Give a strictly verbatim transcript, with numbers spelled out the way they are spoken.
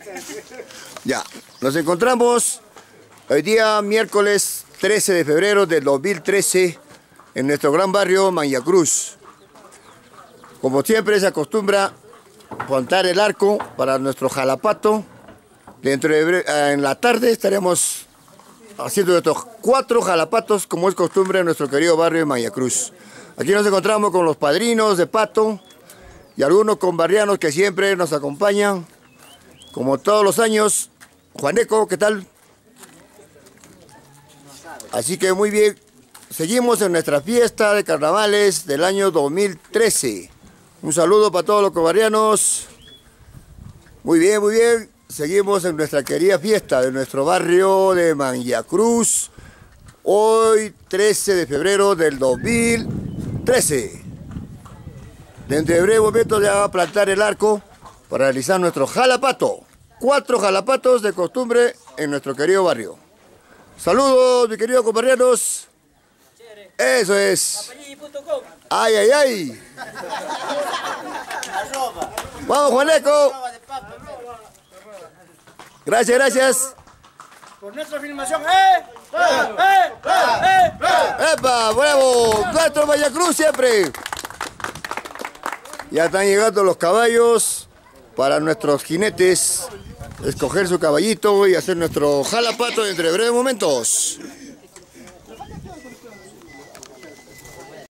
Ya, nos encontramos hoy día miércoles trece de febrero del dos mil trece en nuestro gran barrio Mañacruz. Como siempre se acostumbra montar el arco para nuestro jalapato. Dentro de, en la tarde estaremos haciendo nuestros cuatro jalapatos como es costumbre en nuestro querido barrio de Mañacruz. Aquí nos encontramos con los padrinos de pato y algunos conbarrianos que siempre nos acompañan, como todos los años. Juaneco, ¿qué tal? Así que muy bien, seguimos en nuestra fiesta de carnavales del año dos mil trece. Un saludo para todos los conbarrianos. Muy bien, muy bien. Seguimos en nuestra querida fiesta de nuestro barrio de Mañacruz. Hoy trece de febrero del dos mil trece. Dentro de breve momento ya va a plantar el arco para realizar nuestro jalapato. Cuatro jalapatos de costumbre en nuestro querido barrio. Saludos, mis queridos conbarrianos. Eso es. Ay, ay, ay. Vamos, Juaneco. Gracias, gracias. Por nuestra filmación, ¡eh! ¡Eh! ¡Eh! ¡Eh! ¡Eh! ¡Epa! ¡Bravo! Nuestro Mañacruz siempre. Ya están llegando los caballos para nuestros jinetes escoger su caballito y hacer nuestro jalapato dentro de breves momentos.